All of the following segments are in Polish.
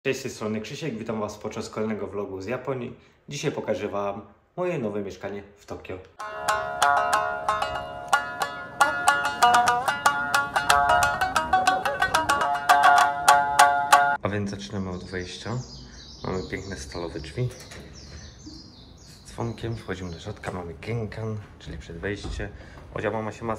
Cześć, z tej strony Krzysiek, witam Was podczas kolejnego vlogu z Japonii. Dzisiaj pokażę Wam moje nowe mieszkanie w Tokio. A więc zaczynamy od wejścia. Mamy piękne stalowe drzwi z dzwonkiem, wchodzimy do środka, mamy genkan, czyli przed wejście. Mama się ma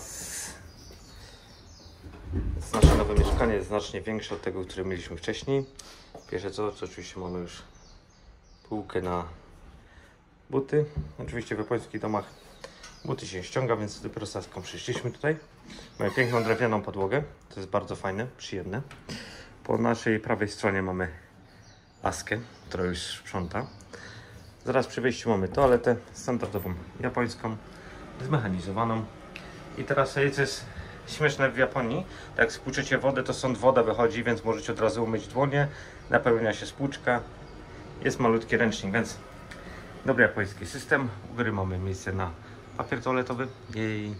nasze nowe mieszkanie jest znacznie większe od tego, które mieliśmy wcześniej. Pierwsze co oczywiście mamy już półkę na buty. Oczywiście w japońskich domach buty się ściąga, więc dopiero z Aską przyszliśmy tutaj. Mamy piękną drewnianą podłogę, to jest bardzo fajne, przyjemne. Po naszej prawej stronie mamy Askę, która już sprząta. Zaraz przy wejściu mamy toaletę standardową japońską, zmechanizowaną. I teraz co jest śmieszne w Japonii, jak spłuczecie wodę, to stąd woda wychodzi, więc możecie od razu umyć dłonie, napełnia się spłuczka, jest malutki ręcznik, więc dobry japoński system. U góry mamy miejsce na papier toaletowy i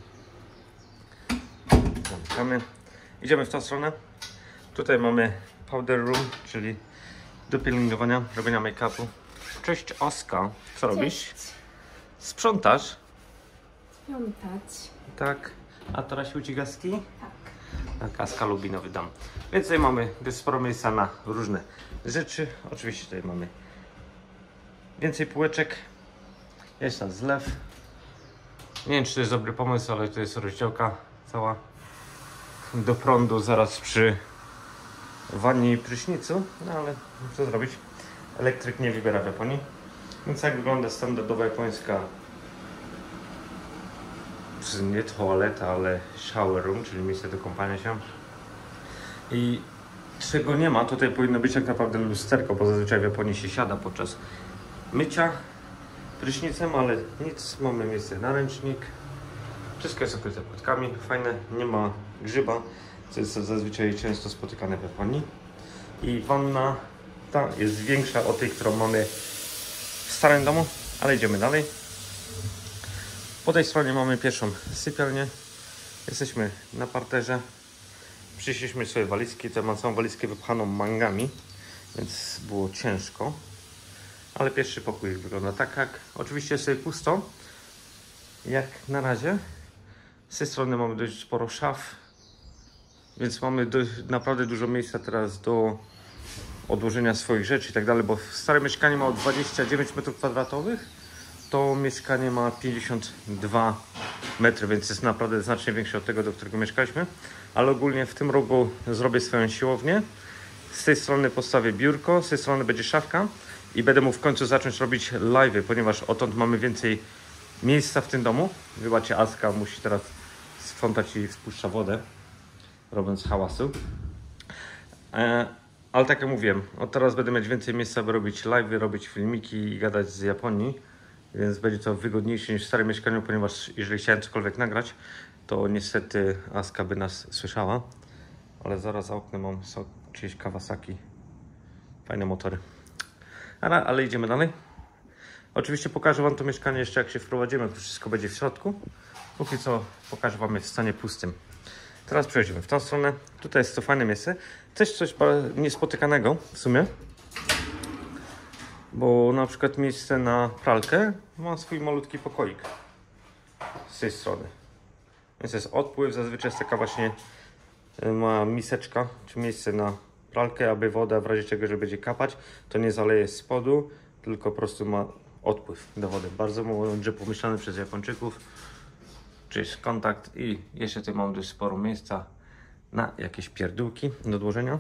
zamykamy. Idziemy w tą stronę. Tutaj mamy powder room, czyli do peelingowania, robienia make-upu. Cześć Oska, co robisz? Sprzątasz? Sprzątać. Tak. A teraz siłci gaski? Tak. Tak, Aska lubi nowy dom. Więc tutaj mamy sporo miejsca na różne rzeczy. Oczywiście tutaj mamy więcej półeczek. Jest tam zlew. Nie wiem, czy to jest dobry pomysł, ale to jest rozdziałka cała do prądu zaraz przy wannie i prysznicu. No ale co zrobić? Elektryk nie wybiera w Japonii. Więc jak wygląda standardowa japońska nie toaleta, ale shower room, czyli miejsce do kąpania się. I czego nie ma, tutaj powinno być tak naprawdę lusterko, bo zazwyczaj w Japonii się siada podczas mycia prysznicem, ale nic, mamy miejsce na ręcznik. Wszystko jest okryte płytkami, fajne, nie ma grzyba, co jest zazwyczaj często spotykane w Japonii. I wanna ta jest większa od tej, którą mamy w starym domu, ale idziemy dalej. Po tej stronie mamy pierwszą sypialnię. Jesteśmy na parterze. Przyszliśmy sobie walizki. Tutaj mam całą walizkę wypchaną mangami, więc było ciężko. Ale pierwszy pokój wygląda tak, jak oczywiście jest sobie pusto, jak na razie. Z tej strony mamy dość sporo szaf, więc mamy naprawdę dużo miejsca teraz do odłożenia swoich rzeczy i tak dalej, bo stare mieszkanie ma 29 m². To mieszkanie ma 52 metry, więc jest naprawdę znacznie większe od tego, do którego mieszkaliśmy. Ale ogólnie w tym rogu zrobię swoją siłownię. Z tej strony postawię biurko, z tej strony będzie szafka i będę mógł w końcu zacząć robić live'y, ponieważ odtąd mamy więcej miejsca w tym domu. Wybaczcie, Aska musi teraz sprzątać i spuszcza wodę, robiąc hałasu. Ale tak jak mówiłem, od teraz będę mieć więcej miejsca, by robić live'y, robić filmiki i gadać z Japonii. Więc będzie to wygodniejsze niż w starym mieszkaniu, ponieważ jeżeli chciałem cokolwiek nagrać, to niestety Aska by nas słyszała. Ale zaraz za oknem mam czyjeś Kawasaki. Fajne motory. Ale idziemy dalej. Oczywiście pokażę Wam to mieszkanie jeszcze jak się wprowadzimy, to wszystko będzie w środku. Póki co pokażę Wam je w stanie pustym. Teraz przechodzimy w tą stronę. Tutaj jest to fajne miejsce. Też coś niespotykanego w sumie. Bo na przykład miejsce na pralkę ma swój malutki pokoik z tej strony. Więc jest odpływ, zazwyczaj jest taka właśnie ma miseczka, czy miejsce na pralkę, aby woda w razie czego, że będzie kapać, to nie zaleje z spodu, tylko po prostu ma odpływ do wody. Bardzo mądrze pomyślane przez Japończyków. Czy jest kontakt i jeszcze tutaj mam dość sporo miejsca na jakieś pierdółki do odłożenia.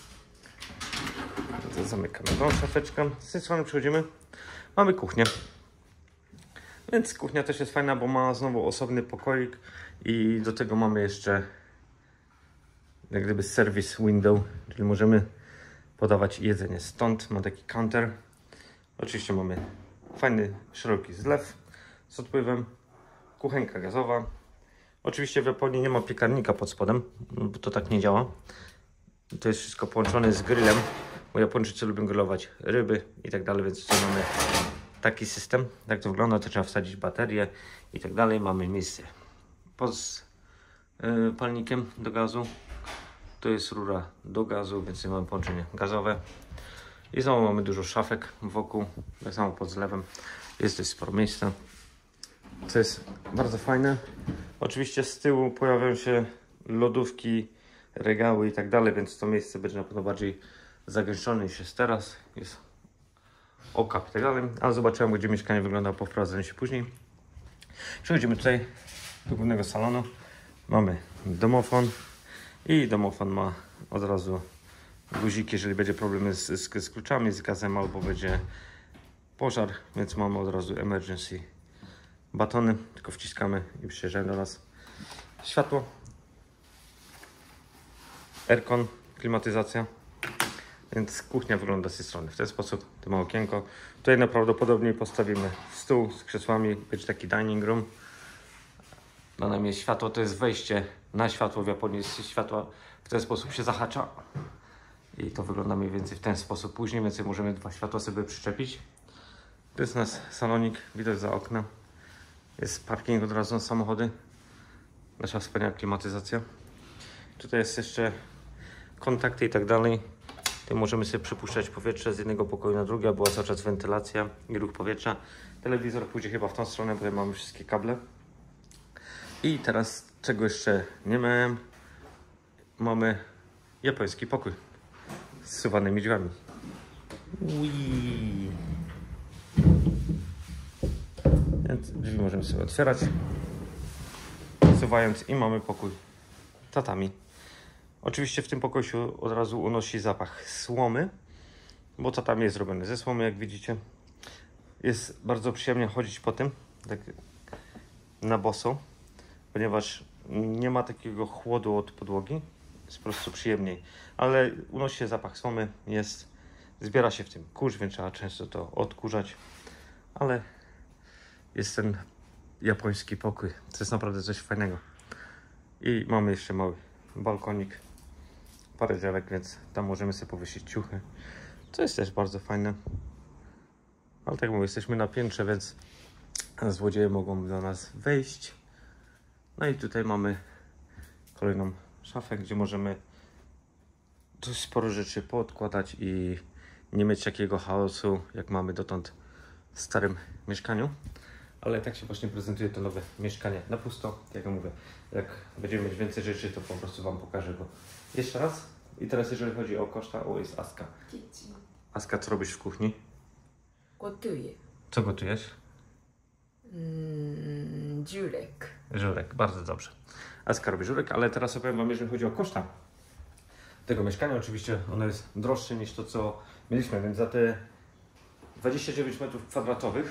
Zamykamy tą szafeczkę. Z tej strony przechodzimy. Mamy kuchnię. Więc kuchnia też jest fajna, bo ma znowu osobny pokoik i do tego mamy jeszcze jak gdyby service window, czyli możemy podawać jedzenie stąd. Ma taki counter. Oczywiście mamy fajny, szeroki zlew z odpływem. Kuchenka gazowa. Oczywiście w Japonii nie ma piekarnika pod spodem, bo to tak nie działa. To jest wszystko połączone z grillem, bo Japończycy lubią grillować ryby i tak dalej, więc tutaj mamy taki system. Jak to wygląda, to trzeba wsadzić baterię i tak dalej. Mamy miejsce pod palnikiem do gazu. To jest rura do gazu, więc mamy połączenie gazowe. I znowu mamy dużo szafek wokół, tak samo pod zlewem. Jest dość sporo miejsca, co jest bardzo fajne. Oczywiście z tyłu pojawiają się lodówki, regały i tak dalej, więc to miejsce będzie na pewno bardziej zagęszczone niż jest teraz. Jest okap i tak dalej, ale zobaczyłem, gdzie mieszkanie wygląda po wprowadzeniu się później. Przechodzimy tutaj do głównego salonu. Mamy domofon i domofon ma od razu guziki, jeżeli będzie problemy z kluczami, z gazem albo będzie pożar, więc mamy od razu emergency batony, tylko wciskamy i przyjeżdżają do nas. Światło, aircon, klimatyzacja, więc kuchnia wygląda z tej strony w ten sposób. To ma okienko. Tutaj najprawdopodobniej postawimy stół z krzesłami, będzie taki dining room. Na nami światło, to jest wejście na światło. W Japonii jest światło w ten sposób się zahacza i to wygląda mniej więcej w ten sposób. Później więcej możemy dwa światła sobie przyczepić. To jest nasz salonik, widać za okna. Jest parking od razu na samochody. Nasza wspaniała klimatyzacja. Tutaj jest jeszcze kontakty i tak dalej. Tutaj możemy sobie przypuszczać powietrze z jednego pokoju na drugi, a była cały czas wentylacja i ruch powietrza. Telewizor pójdzie chyba w tą stronę, bo tutaj mamy wszystkie kable. I teraz, czego jeszcze nie miałem, mamy japoński pokój z zsuwanymi drzwiami. Ui. Więc drzwi możemy sobie otwierać, zsuwając, i mamy pokój tatami. Oczywiście w tym pokoju się od razu unosi zapach słomy, bo tatami jest zrobiony ze słomy, jak widzicie. Jest bardzo przyjemnie chodzić po tym, tak na boso, ponieważ nie ma takiego chłodu od podłogi, jest po prostu przyjemniej. Ale unosi się zapach słomy, zbiera się w tym kurz, więc trzeba często to odkurzać. Ale jest ten japoński pokój, to jest naprawdę coś fajnego. I mamy jeszcze mały balkonik, parę drzewek, więc tam możemy sobie powiesić ciuchy, co jest też bardzo fajne. Ale tak jak mówię, jesteśmy na piętrze, więc złodzieje mogą do nas wejść. No i tutaj mamy kolejną szafę, gdzie możemy dość sporo rzeczy poodkładać i nie mieć takiego chaosu, jak mamy dotąd w starym mieszkaniu. Ale tak się właśnie prezentuje to nowe mieszkanie na pusto. Jak ja mówię, jak będziemy mieć więcej rzeczy, to po prostu Wam pokażę go jeszcze raz. I teraz jeżeli chodzi o koszta, jest Aska. Aska, co robisz w kuchni? Gotuję. Co gotujesz? Żurek. Żurek, bardzo dobrze. Aska robi żurek, ale teraz opowiem Wam, jeżeli chodzi o koszta tego mieszkania. Oczywiście ono jest droższe niż to, co mieliśmy, więc za te 29 m2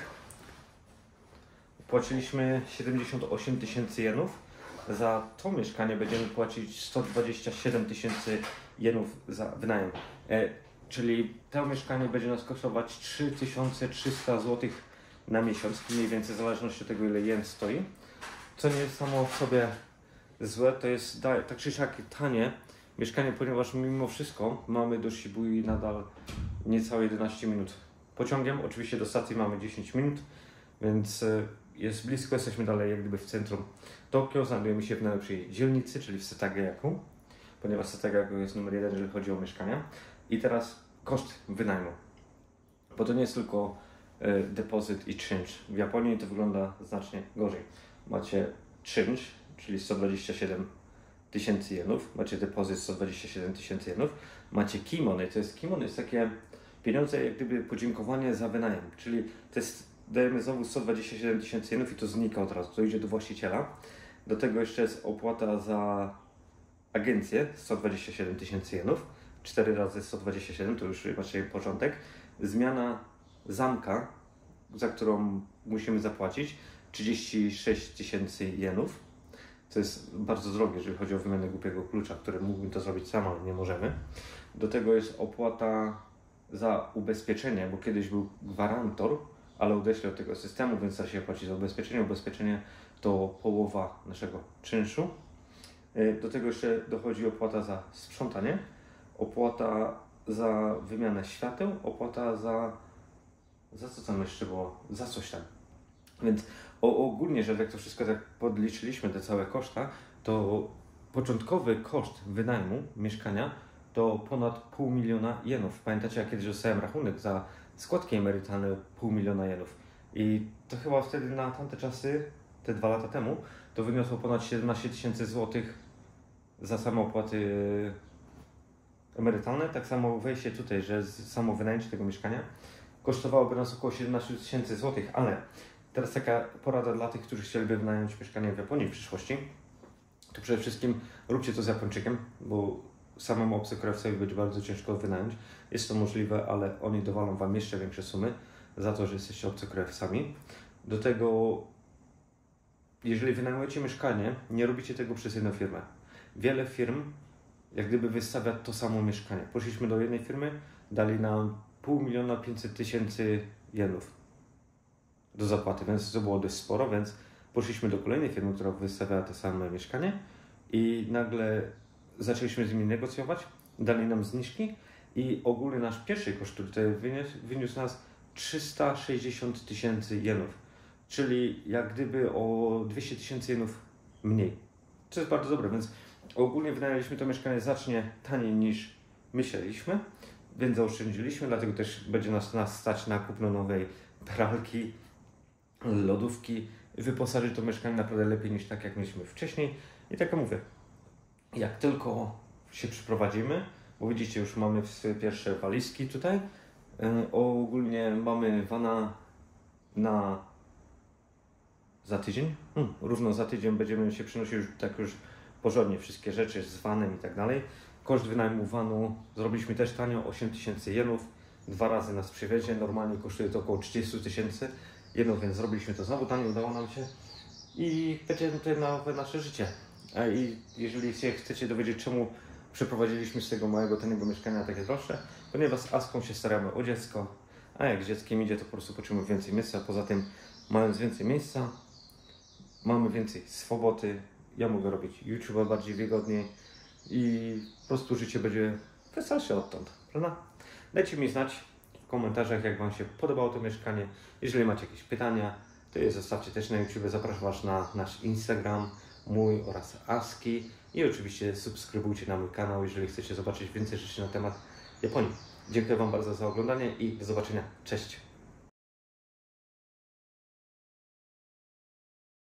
płaciliśmy 78 000 jenów. Za to mieszkanie będziemy płacić 127 000 jenów za wynajem. Czyli to mieszkanie będzie nas kosztować 3300 zł na miesiąc, mniej więcej w zależności od tego, ile jen stoi. Co nie jest samo w sobie złe, to jest tak czy siak tanie mieszkanie, ponieważ mimo wszystko mamy do Shibui nadal niecałe 11 minut pociągiem. Oczywiście do stacji mamy 10 minut, więc jest blisko, jesteśmy dalej jak gdyby w centrum Tokio. Znajdujemy się w najlepszej dzielnicy, czyli w Setagaya-ku, ponieważ Setagaya-ku jest numer 1, jeżeli chodzi o mieszkania. I teraz koszt wynajmu, bo to nie jest tylko depozyt i czynsz. W Japonii to wygląda znacznie gorzej. Macie czynsz, czyli 127 000 jenów, macie depozyt 127 000 jenów, macie kimony, kimon jest takie pieniądze jak gdyby podziękowanie za wynajem, czyli to jest, dajemy znowu 127 000 jenów i to znika od razu, to idzie do właściciela. Do tego jeszcze jest opłata za agencję 127 000 jenów, 4 razy 127, to już macie początek. Zmiana zamka, za którą musimy zapłacić 36 000 jenów, co jest bardzo drogie, jeżeli chodzi o wymianę głupiego klucza, który mógłbym to zrobić sam, ale nie możemy. Do tego jest opłata za ubezpieczenie, bo kiedyś był gwarantor, ale odeśli od tego systemu, więc trzeba się płacić za ubezpieczenie. Ubezpieczenie to połowa naszego czynszu. Do tego jeszcze dochodzi opłata za sprzątanie, opłata za wymianę świateł, opłata za co tam jeszcze było? Za coś tam. Więc ogólnie, że jak to wszystko tak podliczyliśmy, te całe koszta, to początkowy koszt wynajmu mieszkania to ponad 500 000 jenów. Pamiętacie, jak kiedyś dostałem rachunek za składki emerytalne 500 000 jenów. I to chyba wtedy na tamte czasy, te 2 lata temu, to wyniosło ponad 17 000 złotych za same opłaty emerytalne. Tak samo wejście tutaj, że samo wynajęcie tego mieszkania kosztowałoby nas około 17 000 złotych, ale teraz taka porada dla tych, którzy chcieliby wynająć mieszkanie w Japonii w przyszłości, to przede wszystkim róbcie to z Japończykiem, bo samemu obcokrajowcowi będzie bardzo ciężko wynająć. Jest to możliwe, ale oni dowalą Wam jeszcze większe sumy za to, że jesteście obcokrajowcami. Do tego, jeżeli wynajmujecie mieszkanie, nie robicie tego przez jedną firmę. Wiele firm jak gdyby wystawia to samo mieszkanie. Poszliśmy do jednej firmy, dali nam 5 500 000 jenów do zapłaty, więc to było dość sporo, więc poszliśmy do kolejnej firmy, która wystawiała to samo mieszkanie i nagle zaczęliśmy z nimi negocjować, dali nam zniżki i ogólny nasz pierwszy koszt tutaj wyniósł nas 360 000 jenów, czyli jak gdyby o 200 000 jenów mniej. To jest bardzo dobre, więc ogólnie wynajęliśmy to mieszkanie znacznie taniej niż myśleliśmy, więc zaoszczędziliśmy, dlatego też będzie nas stać na kupno nowej pralki, lodówki, wyposażyć to mieszkanie naprawdę lepiej niż tak jak mieliśmy wcześniej. I tak jak mówię, jak tylko się przyprowadzimy, bo widzicie, już mamy swoje pierwsze walizki tutaj, ogólnie mamy vana na za tydzień, równo za tydzień będziemy się przynosić już porządnie wszystkie rzeczy z vanem i tak dalej. Koszt wynajmu vanu zrobiliśmy też tanio, 8 000 jenów, 2 razy nas przywiezie, normalnie kosztuje to około 30 000 jenów, więc zrobiliśmy to znowu tanio, udało nam się i będzie to nowe nasze życie. I jeżeli się chcecie dowiedzieć, czemu przeprowadziliśmy z tego małego, taniego mieszkania takie droższe, ponieważ z Aską się staramy o dziecko, a jak z dzieckiem idzie, to po prostu potrzebujemy więcej miejsca. Poza tym, mając więcej miejsca, mamy więcej swobody. Ja mogę robić YouTube bardziej wygodniej i po prostu życie będzie weselsze odtąd, prawda? Dajcie mi znać w komentarzach, jak Wam się podobało to mieszkanie. Jeżeli macie jakieś pytania, to je zostawcie też na YouTube. Zapraszam Was na nasz Instagram, mój oraz Aski i oczywiście subskrybujcie na mój kanał, jeżeli chcecie zobaczyć więcej rzeczy na temat Japonii. Dziękuję Wam bardzo za oglądanie i do zobaczenia. Cześć!